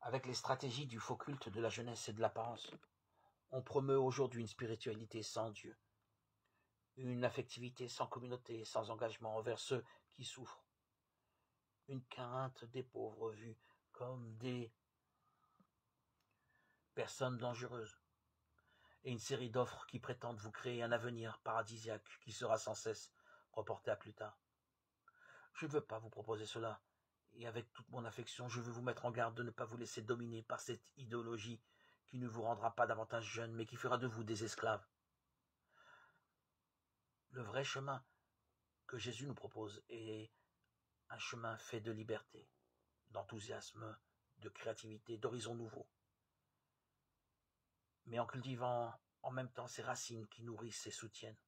Avec les stratégies du faux culte de la jeunesse et de l'apparence, on promeut aujourd'hui une spiritualité sans Dieu, une affectivité sans communauté, sans engagement envers ceux qui souffrent, une crainte des pauvres vus comme des personnes dangereuses, et une série d'offres qui prétendent vous créer un avenir paradisiaque qui sera sans cesse reporté à plus tard. Je ne veux pas vous proposer cela, et avec toute mon affection, je veux vous mettre en garde de ne pas vous laisser dominer par cette idéologie qui ne vous rendra pas davantage jeune, mais qui fera de vous des esclaves. Le vrai chemin que Jésus nous propose est un chemin fait de liberté, d'enthousiasme, de créativité, d'horizons nouveaux, mais en cultivant en même temps ces racines qui nourrissent et soutiennent.